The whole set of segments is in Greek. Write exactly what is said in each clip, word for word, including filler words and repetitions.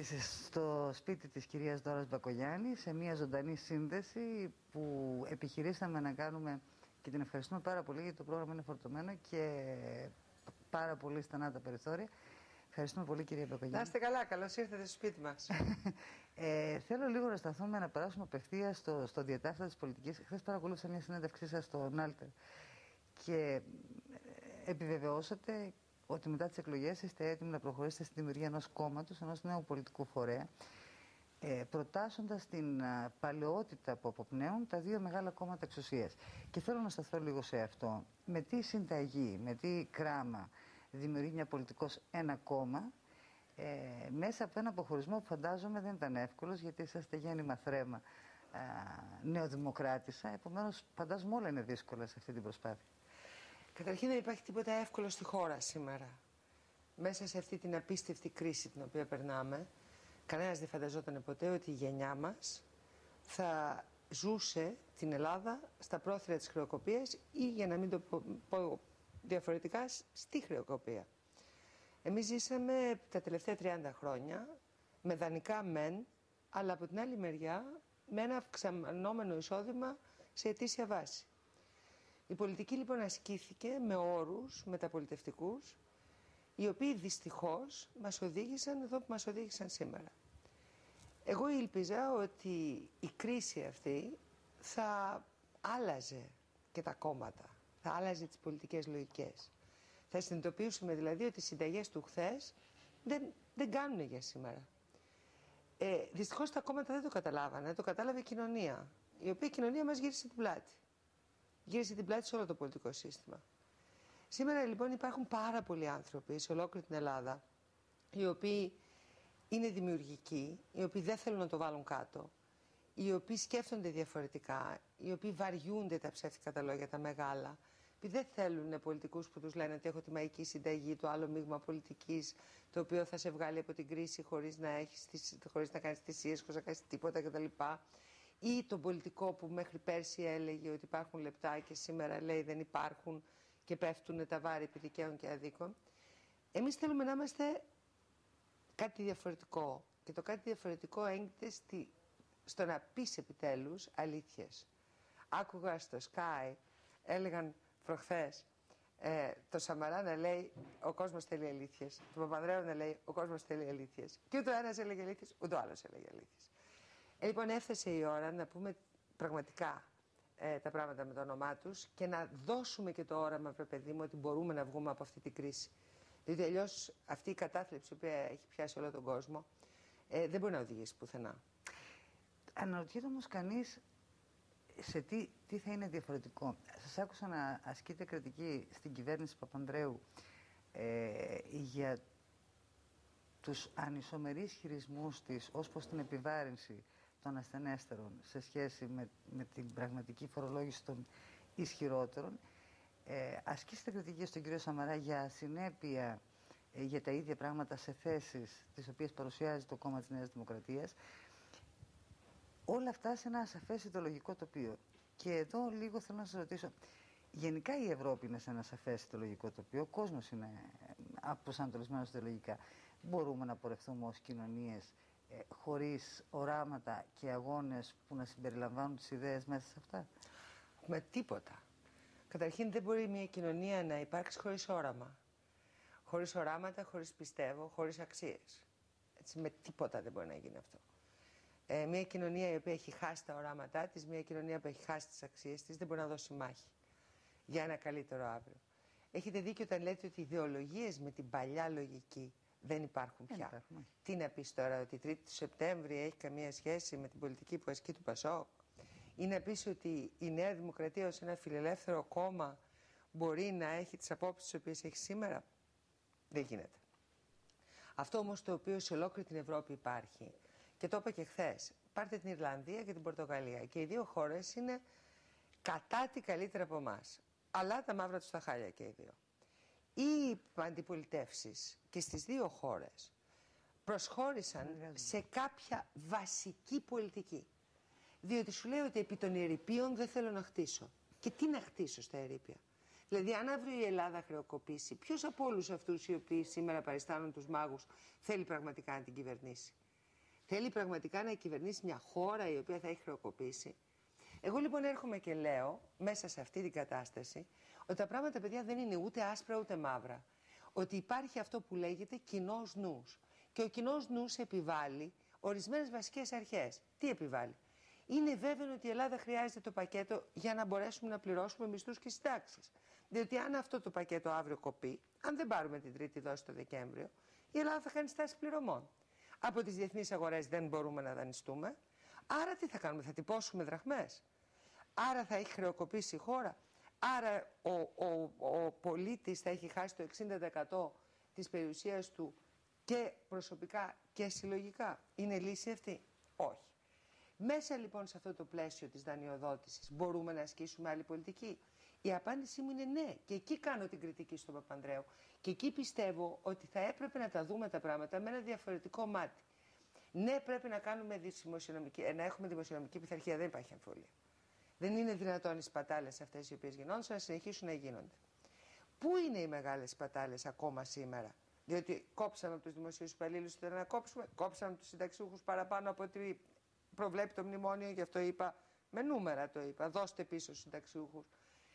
Είσαι στο σπίτι της κυρίας Δώρας Μπακογιάννη, σε μια ζωντανή σύνδεση που επιχειρήσαμε να κάνουμε και την ευχαριστούμε πάρα πολύ γιατί το πρόγραμμα είναι φορτωμένο και πάρα πολύ στενά τα περιθώρια. Ευχαριστούμε πολύ, κυρία Μπακογιάννη. Να είστε καλά, καλώς ήρθατε στο σπίτι μας. ε, θέλω λίγο να σταθούμε να περάσουμε απευθεία στο, στο διατάφτα της πολιτικής. Χθες παρακολούθησα μια συνέντευξή σας στο Νάλτερ και επιβεβαιώσατε ότι μετά τις εκλογές είστε έτοιμοι να προχωρήσετε στη δημιουργία ενός κόμματος, ενός νέου πολιτικού φορέα, ε, προτάσσοντας την α, παλαιότητα που αποπνέουν τα δύο μεγάλα κόμματα εξουσίας. Και θέλω να σταθώ λίγο σε αυτό. Με τι συνταγή, με τι κράμα δημιουργεί μια πολιτικός ένα κόμμα, ε, μέσα από ένα αποχωρισμό που φαντάζομαι δεν ήταν εύκολος, γιατί είσαστε γέννημα θρέμα α, νεοδημοκράτησα, επομένως φαντάζομαι όλα είναι δύσκολα σε αυτή την προσπάθεια. Καταρχήν δεν υπάρχει τίποτα εύκολο στη χώρα σήμερα. Μέσα σε αυτή την απίστευτη κρίση την οποία περνάμε, κανένας δεν φανταζόταν ποτέ ότι η γενιά μας θα ζούσε την Ελλάδα στα πρόθυρα της χρεοκοπίας ή, για να μην το πω διαφορετικά, στη χρεοκοπία. Εμείς ζήσαμε τα τελευταία τριάντα χρόνια με δανεικά μεν, αλλά από την άλλη μεριά με ένα αυξανόμενο εισόδημα σε ετήσια βάση. Η πολιτική λοιπόν ασκήθηκε με όρους μεταπολιτευτικούς, οι οποίοι δυστυχώς μας οδήγησαν εδώ που μας οδήγησαν σήμερα. Εγώ ήλπιζα ότι η κρίση αυτή θα άλλαζε και τα κόμματα, θα άλλαζε τις πολιτικές λογικές. Θα συνειδητοποιήσουμε δηλαδή ότι οι συνταγές του χθες δεν, δεν κάνουν για σήμερα. Ε, δυστυχώς τα κόμματα δεν το καταλάβανε, το κατάλαβε η κοινωνία, η οποία η κοινωνία μας γύρισε την πλάτη. Γύρισε την πλάτη σε όλο το πολιτικό σύστημα. Σήμερα λοιπόν υπάρχουν πάρα πολλοί άνθρωποι σε ολόκληρη την Ελλάδα, οι οποίοι είναι δημιουργικοί, οι οποίοι δεν θέλουν να το βάλουν κάτω, οι οποίοι σκέφτονται διαφορετικά, οι οποίοι βαριούνται τα ψεύτικα τα λόγια τα μεγάλα, οι οποίοι δεν θέλουν πολιτικούς που τους λένε ότι έχω τη μαϊκή συνταγή, το άλλο μείγμα πολιτικής, το οποίο θα σε βγάλει από την κρίση χωρίς να, έχεις, χωρίς να κάνεις θυσίες, χωρίς να κάνεις τίποτα κτλ. Ή τον πολιτικό που μέχρι πέρσι έλεγε ότι υπάρχουν λεπτά και σήμερα λέει δεν υπάρχουν και πέφτουν τα βάρη επί δικαίων και αδίκων. Εμείς θέλουμε να είμαστε κάτι διαφορετικό και το κάτι διαφορετικό έγκυται στη, στο να πεις επιτέλους αλήθειες. Άκουγα στο Sky, έλεγαν προχθές, ε, το Σαμαρά να λέει ο κόσμος θέλει αλήθειες, το Παπανδρέου να λέει ο κόσμος θέλει αλήθειες και ούτε ο ένας έλεγε αλήθειες ούτε ο άλλος έλεγε αλήθειες. Ε, λοιπόν, έφτασε η ώρα να πούμε πραγματικά ε, τα πράγματα με το όνομά τους και να δώσουμε και το όραμα, βρε παιδί μου, ότι μπορούμε να βγούμε από αυτή την κρίση. Διότι αλλιώς αυτή η κατάθλιψη που έχει πιάσει όλο τον κόσμο ε, δεν μπορεί να οδηγήσει πουθενά. Αναρωτιέται όμως κανείς σε τι, τι θα είναι διαφορετικό. Σας άκουσα να ασκείτε κριτική στην κυβέρνηση Παπανδρέου ε, για τους ανισομερείς χειρισμούς της ως προς την επιβάρυνση των ασθενέστερων σε σχέση με, με την πραγματική φορολόγηση των ισχυρότερων. Ε, ασκήστε κριτική στον κύριο Σαμαρά για συνέπεια ε, για τα ίδια πράγματα σε θέσεις τις οποίες παρουσιάζει το κόμμα της Νέας Δημοκρατίας. Όλα αυτά σε ένα ασαφές ιδεολογικό τοπίο. Και εδώ λίγο θέλω να σας ρωτήσω, γενικά η Ευρώπη είναι σε ένα σαφές ιδεολογικό τοπίο, ο κόσμος είναι αποσανατολισμένος ιδεολογικά. Μπορούμε να πορευτούμε ως κοινωνίες ε, χωρίς οράματα και αγώνες που να συμπεριλαμβάνουν τις ιδέες μέσα σε αυτά? Με τίποτα. Καταρχήν δεν μπορεί μια κοινωνία να υπάρξει χωρίς όραμα. Χωρίς οράματα, χωρίς πιστεύω, χωρίς αξίες. Έτσι, με τίποτα δεν μπορεί να γίνει αυτό. Ε, μια κοινωνία η οποία έχει χάσει τα οράματά της, μια κοινωνία που έχει χάσει τις αξίες της, δεν μπορεί να δώσει μάχη για ένα καλύτερο αύριο. Έχετε δίκιο όταν λέτε ότι οι ιδεολογίες με την παλιά λογική δεν υπάρχουν πια. Υπάρχουν. Τι να πεις τώρα, ότι η τρίτη του Σεπτέμβρη έχει καμία σχέση με την πολιτική που ασκεί του Πασόκ? Ή να πεις ότι η Νέα Δημοκρατία ως ένα φιλελεύθερο κόμμα μπορεί να έχει τις απόψεις τις οποίες έχει σήμερα? Δεν γίνεται. Αυτό όμως το οποίο σε ολόκληρη την Ευρώπη υπάρχει, και το είπα και χθες, πάρτε την Ιρλανδία και την Πορτογαλία και οι δύο χώρες είναι κατά τι καλύτερα από εμάς, αλλά τα μαύρα τους τα χάλια και οι δύο. Οι αντιπολιτεύσεις και στις δύο χώρες προσχώρησαν σε κάποια βασική πολιτική. Διότι σου λέει ότι επί των ερειπίων δεν θέλω να χτίσω. Και τι να χτίσω στα ερείπια? Δηλαδή, αν αύριο η Ελλάδα χρεοκοπήσει, ποιος από όλους αυτούς οι οποίοι σήμερα παριστάνουν τους μάγους θέλει πραγματικά να την κυβερνήσει? Θέλει πραγματικά να κυβερνήσει μια χώρα η οποία θα έχει χρεοκοπήσει. Εγώ λοιπόν έρχομαι και λέω, μέσα σε αυτή την κατάσταση, ότι τα πράγματα, παιδιά, δεν είναι ούτε άσπρα ούτε μαύρα. Ότι υπάρχει αυτό που λέγεται κοινός νους. Και ο κοινός νους επιβάλλει ορισμένες βασικές αρχές. Τι επιβάλλει? Είναι βέβαιο ότι η Ελλάδα χρειάζεται το πακέτο για να μπορέσουμε να πληρώσουμε μισθούς και συντάξεις. Διότι αν αυτό το πακέτο αύριο κοπεί, αν δεν πάρουμε την τρίτη δόση το Δεκέμβριο, η Ελλάδα θα κάνει στάση πληρωμών. Από τις διεθνείς αγορές δεν μπορούμε να δανειστούμε. Άρα τι θα κάνουμε? Θα τυπώσουμε δραχμές. Άρα θα έχει χρεοκοπήσει η χώρα. Άρα ο, ο, ο πολίτης θα έχει χάσει το εξήντα τοις εκατό της περιουσίας του και προσωπικά και συλλογικά. Είναι λύση αυτή? Όχι. Μέσα λοιπόν σε αυτό το πλαίσιο της δανειοδότησης μπορούμε να ασκήσουμε άλλη πολιτική? Η απάντησή μου είναι ναι. Και εκεί κάνω την κριτική στον Παπανδρέου. Και εκεί πιστεύω ότι θα έπρεπε να τα δούμε τα πράγματα με ένα διαφορετικό μάτι. Ναι, πρέπει να, κάνουμε να έχουμε δημοσιονομική πειθαρχία, δεν υπάρχει αμφιβολία. Δεν είναι δυνατόν οι σπατάλες αυτές οι οποίες γινόντουσαν να συνεχίσουν να γίνονται. Πού είναι οι μεγάλες σπατάλες ακόμα σήμερα? Διότι κόψαμε από τους δημοσίους υπαλλήλους που θέλουν να κόψουμε, κόψαμε από τους συνταξιούχους παραπάνω από ό,τι προβλέπει το μνημόνιο, γι' αυτό είπα, με νούμερα το είπα, δώστε πίσω στους συνταξιούχους.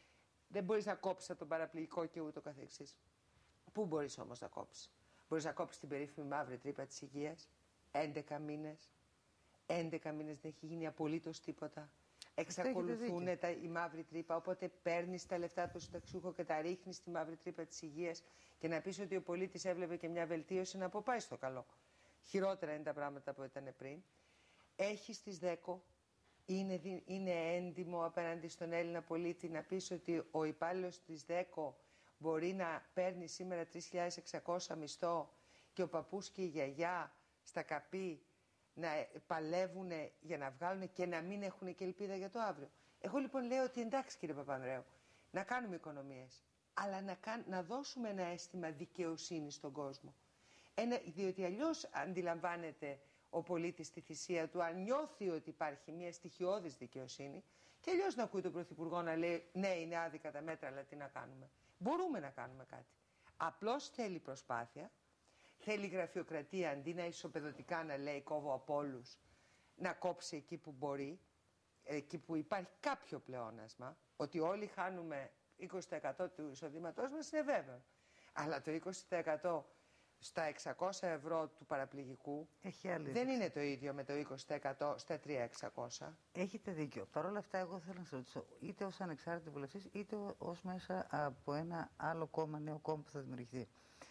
Δεν μπορείς να κόψεις από τον παραπληγικό και ούτω καθεξής. Πού μπορείς όμως να κόψεις? Μπορείς να κόψεις την περίφημη μαύρη τρύπα της υγείας. έντεκα μήνες. έντεκα μήνες δεν έχει γίνει απολύτως τίποτα. Εξακολουθούν τα, η μαύρη τρύπα. Οπότε παίρνεις τα λεφτά του συνταξιούχου και τα ρίχνεις στη μαύρη τρύπα της υγείας και να πεις ότι ο πολίτης έβλεπε και μια βελτίωση, να αποπάει στο καλό. Χειρότερα είναι τα πράγματα που ήταν πριν. Έχεις τις ΔΕΚΟ. Είναι, είναι έντιμο απέναντι στον Έλληνα πολίτη να πεις ότι ο υπάλληλος της ΔΕΚΟ μπορεί να παίρνει σήμερα τρεις χιλιάδες εξακόσια μισθό και ο παππούς και η γιαγιά στα καπί να παλεύουν για να βγάλουν και να μην έχουν και ελπίδα για το αύριο. Εγώ λοιπόν λέω ότι εντάξει, κύριε Παπανδρέου, να κάνουμε οικονομίες, αλλά να, κάν, να δώσουμε ένα αίσθημα δικαιοσύνη στον κόσμο. Ένα, διότι αλλιώς αντιλαμβάνεται ο πολίτης τη θυσία του, αν νιώθει ότι υπάρχει μια στοιχειώδης δικαιοσύνη, και αλλιώς να ακούει τον Πρωθυπουργό να λέει ναι, είναι άδικα τα μέτρα, αλλά τι να κάνουμε? Μπορούμε να κάνουμε κάτι. Απλώς θέλει προσπάθεια, θέλει γραφειοκρατία, αντί να ισοπεδωτικά να λέει κόβω από όλους, να κόψει εκεί που μπορεί, εκεί που υπάρχει κάποιο πλεόνασμα. Ότι όλοι χάνουμε είκοσι τοις εκατό του εισοδήματός μας είναι βέβαιο. Αλλά το είκοσι τοις εκατό στα εξακόσια ευρώ του παραπληγικού δεν είναι το ίδιο με το είκοσι τοις εκατό στα τρεις χιλιάδες εξακόσια. Έχετε δίκιο. Παρ' όλα αυτά, εγώ θέλω να σας ρωτήσω, είτε ως ανεξάρτητη βουλευτής, είτε ως μέσα από ένα άλλο κόμμα, νέο κόμμα που θα δημιουργηθεί,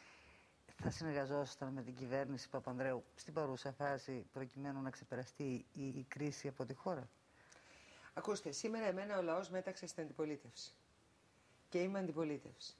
θα συνεργαζόσασταν με την κυβέρνηση Παπανδρέου στην παρούσα φάση προκειμένου να ξεπεραστεί η, η κρίση από τη χώρα? Ακούστε, σήμερα εμένα ο λαός μέταξε στην αντιπολίτευση. Και είμαι αντιπολίτευση.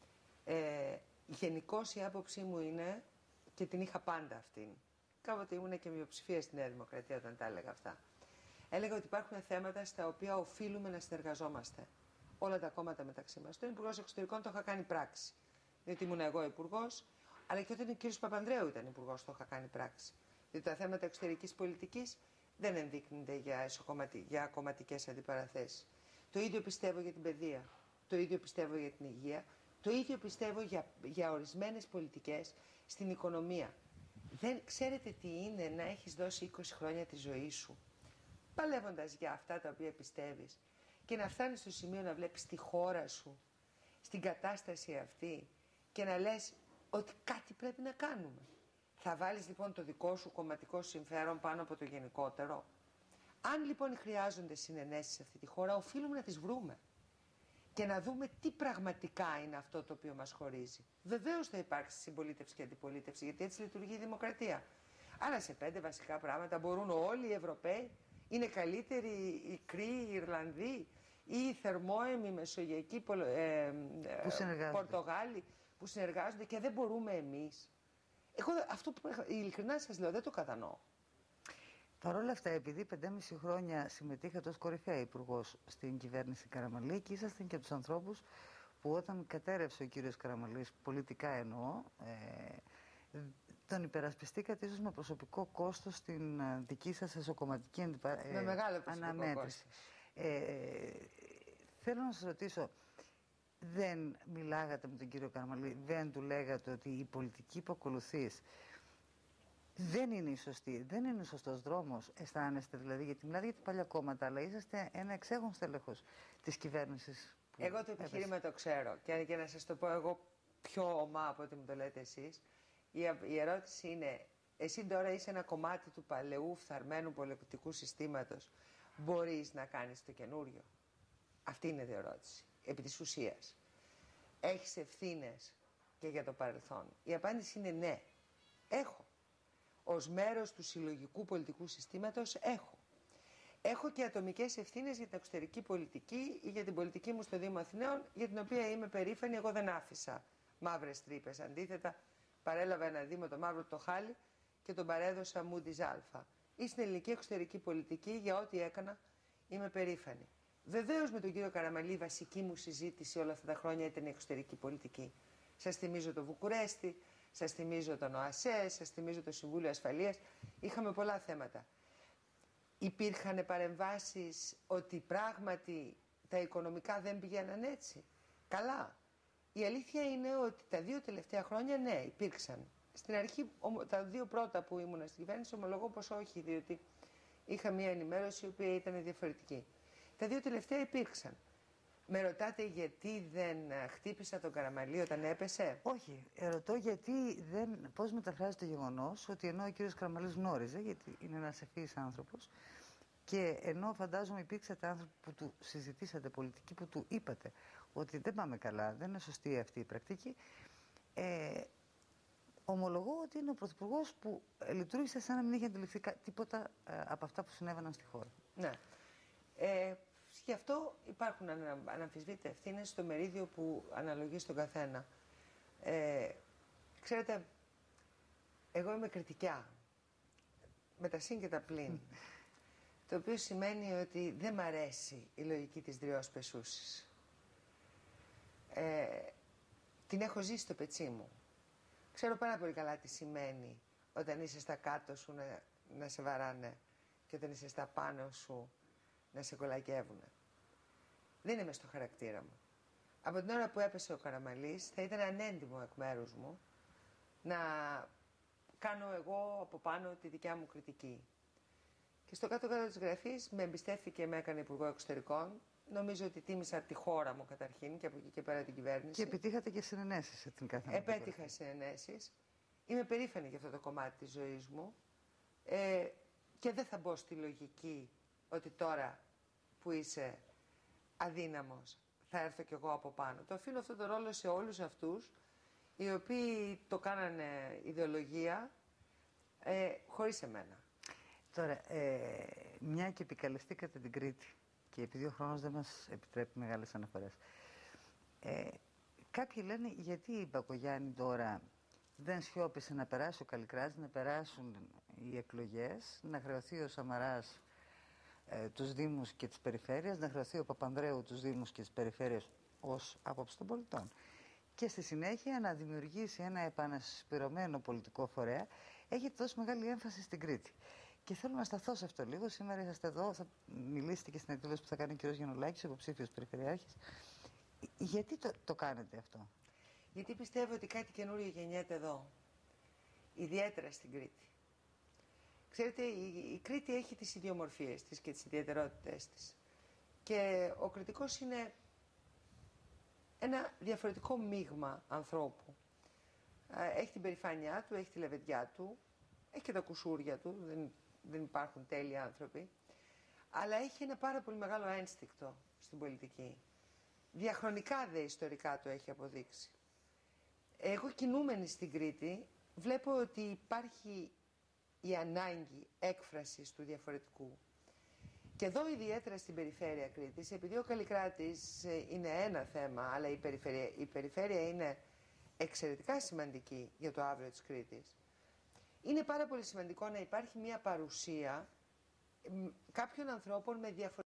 Ε, Γενικώς η άποψή μου είναι, και την είχα πάντα αυτήν, κάποτε ήμουν και μειοψηφία στη Νέα Δημοκρατία όταν τα έλεγα αυτά. Έλεγα ότι υπάρχουν θέματα στα οποία οφείλουμε να συνεργαζόμαστε. Όλα τα κόμματα μεταξύ μας. Τον Υπουργός Εξωτερικών το είχα κάνει πράξη. Διότι ήμουν εγώ υπουργός, αλλά και όταν ο κ. Παπανδρέου ήταν υπουργός το είχα κάνει πράξη. Διότι τα θέματα εξωτερικής πολιτικής δεν ενδείκνυνται για, για κομματικές αντιπαραθέσεις. Το ίδιο πιστεύω για την παιδεία. Το ίδιο πιστεύω για την υγεία. Το ίδιο πιστεύω για, για ορισμένες πολιτικές στην οικονομία. Δεν ξέρετε τι είναι να έχεις δώσει είκοσι χρόνια τη ζωή σου, παλεύοντας για αυτά τα οποία πιστεύεις, και να φτάνεις στο σημείο να βλέπεις τη χώρα σου στην κατάσταση αυτή και να λες ότι κάτι πρέπει να κάνουμε. Θα βάλεις λοιπόν το δικό σου κομματικό συμφέρον πάνω από το γενικότερο? Αν λοιπόν χρειάζονται συνενέσεις σε αυτή τη χώρα, οφείλουμε να τις βρούμε και να δούμε τι πραγματικά είναι αυτό το οποίο μας χωρίζει. Βεβαίως θα υπάρξει συμπολίτευση και αντιπολίτευση, γιατί έτσι λειτουργεί η δημοκρατία. Άρα σε πέντε βασικά πράγματα μπορούν όλοι οι Ευρωπαίοι, είναι καλύτεροι οι Κρύοι, οι Ιρλανδοί ή οι θερμόαιμοι Μεσογειακοί ε, ε, Πορτογάλοι που συνεργάζονται, και δεν μπορούμε εμείς? Εγώ αυτό που ειλικρινά σας λέω δεν το κατανοώ. Παρ' όλα αυτά, επειδή πεντέμισι χρόνια συμμετείχατε ως κορυφαία υπουργός στην κυβέρνηση Καραμανλή και ήσασταν και από τους ανθρώπους που όταν κατέρευσε ο κύριος Καραμανλής, πολιτικά εννοώ, ε, τον υπερασπιστήκατε ίσως με προσωπικό κόστος στην δική σας εσωκομματική αντιπα... με μεγάλο αναμέτρηση. Ε, θέλω να σας ρωτήσω, δεν μιλάγατε με τον κύριο Καραμανλή, δεν του λέγατε ότι η πολιτική που ακολουθείς δεν είναι η σωστή, δεν είναι ο σωστός δρόμος, αισθάνεστε δηλαδή, γιατί μιλάτε για τα παλιά κόμματα, αλλά είσαστε ένα εξέχον στέλεχος της κυβέρνησης. Εγώ το επιχείρημα το ξέρω και για να σας το πω εγώ πιο ομά από ό,τι μου το λέτε εσείς, η, η ερώτηση είναι, εσύ τώρα είσαι ένα κομμάτι του παλαιού φθαρμένου πολιτικού συστήματος, μπορείς να κάνεις το καινούριο? Αυτή είναι η ερώτηση, επί της ουσίας. Έχεις ευθύνες και για το παρελθόν? Η απάντηση είναι ναι, έχω. Ως μέρος του συλλογικού πολιτικού συστήματος έχω. Έχω και ατομικές ευθύνες για την εξωτερική πολιτική ή για την πολιτική μου στο Δήμο Αθηναίων, για την οποία είμαι περήφανη. Εγώ δεν άφησα μαύρες τρύπες. Αντίθετα, παρέλαβα ένα Δήμο, το μαύρο το χάλι, και τον παρέδωσα μου της Αλφα. Ή στην ελληνική εξωτερική πολιτική, για ό,τι έκανα, είμαι περήφανη. Βεβαίως με τον κύριο Καραμανλή η βασική μου συζήτηση όλα αυτά τα χρόνια ήταν η εξωτερική πολιτική. Σας θυμίζω το Βουκουρέστι, σας θυμίζω τον ΟΑΣΕ, σας θυμίζω το Συμβούλιο Ασφαλείας. Είχαμε πολλά θέματα. Υπήρχαν παρεμβάσεις ότι πράγματι τα οικονομικά δεν πηγαίναν έτσι? Καλά. Η αλήθεια είναι ότι τα δύο τελευταία χρόνια ναι, υπήρξαν. Στην αρχή, τα δύο πρώτα που ήμουν στην κυβέρνηση, ομολογώ πως όχι, διότι είχα μια ενημέρωση η οποία ήταν διαφορετική. Τα δύο τελευταία υπήρξαν. Με ρωτάτε γιατί δεν χτύπησα τον Καραμανλή όταν έπεσε? Όχι. Ρωτώ γιατί δεν, πώς μεταφράζεται το γεγονός ότι ενώ ο κύριος Καραμανλής γνώριζε, γιατί είναι ένας ευφύης άνθρωπος, και ενώ φαντάζομαι υπήρξατε άνθρωποι που του συζητήσατε πολιτική, που του είπατε ότι δεν πάμε καλά, δεν είναι σωστή αυτή η πρακτική, ε, ομολογώ ότι είναι ο Πρωθυπουργός που λειτουργήσε σαν να μην είχε αντιληφθεί τίποτα ε, από αυτά που συνέβαιναν στη χώρα. Ναι. Ε, Γι' αυτό υπάρχουν ανα, αναμφισβήτητα ευθύνες στο μερίδιο που αναλογεί στον καθένα. Ε, ξέρετε, εγώ είμαι κριτικιά, με τα συν και τα πλην, το οποίο σημαίνει ότι δεν μ' αρέσει η λογική της δριός πεσούσης. Ε, την έχω ζήσει στο πετσί μου. Ξέρω πάρα πολύ καλά τι σημαίνει όταν είσαι στα κάτω σου να, να σε βαράνε και όταν είσαι στα πάνω σου να σε κολακεύουν. Δεν είμαι στο χαρακτήρα μου. Από την ώρα που έπεσε ο Καραμανλής θα ήταν ανέντιμο εκ μέρους μου να κάνω εγώ από πάνω τη δικιά μου κριτική. Και στο κάτω-κάτω της γραφής με εμπιστεύτηκε και με έκανε Υπουργό Εξωτερικών. Νομίζω ότι τίμησα τη χώρα μου καταρχήν και από εκεί και πέρα την κυβέρνηση. Και επιτύχατε και συνενέσεις σε την κάθε. Επέτυχα συνενέσεις. Είμαι περήφανη για αυτό το κομμάτι της ζωής μου. Ε, και δεν θα μπω στη λογική ότι τώρα που είσαι αδύναμος θα έρθω κι εγώ από πάνω. Το αφήνω αυτό το ρόλο σε όλους αυτούς οι οποίοι το κάνανε ιδεολογία ε, χωρίς εμένα. Τώρα, ε, μια και επικαλεστήκατε την Κρήτη και επειδή ο χρόνος δεν μας επιτρέπει μεγάλες αναφορές, ε, κάποιοι λένε γιατί η Μπακογιάννη τώρα δεν σιώπησε να περάσει ο Καλλικράτης, να περάσουν οι εκλογές, να χρεωθεί ο Σαμαράς ε, τους Δήμους και τις Περιφέρειες, να χρεωθεί ο Παπανδρέου τους Δήμους και τις Περιφέρειες ως άποψη των πολιτών. Και στη συνέχεια να δημιουργήσει ένα επανασπυρωμένο πολιτικό φορέα. Έχετε δώσει μεγάλη έμφαση στην Κρήτη. Και θέλω να σταθώ σε αυτό λίγο. Σήμερα είσαστε εδώ, θα μιλήσετε και στην εκδήλωση που θα κάνει ο κ. Γιαννουλάκης, ο υποψήφιος Περιφερειάρχης. Γιατί το, το κάνετε αυτό? Γιατί πιστεύω ότι κάτι καινούριο γεννιέται εδώ. Ιδιαίτερα στην Κρήτη. Ξέρετε, η, η Κρήτη έχει τις ιδιομορφίες της και τις ιδιαιτερότητες της. Και ο κριτικός είναι ένα διαφορετικό μείγμα ανθρώπου. Έχει την περηφάνειά του, έχει τη λεβεντιά του, έχει και τα κουσούρια του, δεν, δεν υπάρχουν τέλειοι άνθρωποι, αλλά έχει ένα πάρα πολύ μεγάλο ένστικτο στην πολιτική. Διαχρονικά δε ιστορικά το έχει αποδείξει. Εγώ κινούμενη στην Κρήτη βλέπω ότι υπάρχει η ανάγκη έκφρασης του διαφορετικού. Και εδώ ιδιαίτερα στην περιφέρεια Κρήτης, επειδή ο Καλλικράτης είναι ένα θέμα, αλλά η περιφέρεια, η περιφέρεια είναι εξαιρετικά σημαντική για το αύριο της Κρήτης, είναι πάρα πολύ σημαντικό να υπάρχει μια παρουσία κάποιων ανθρώπων με διαφορετικά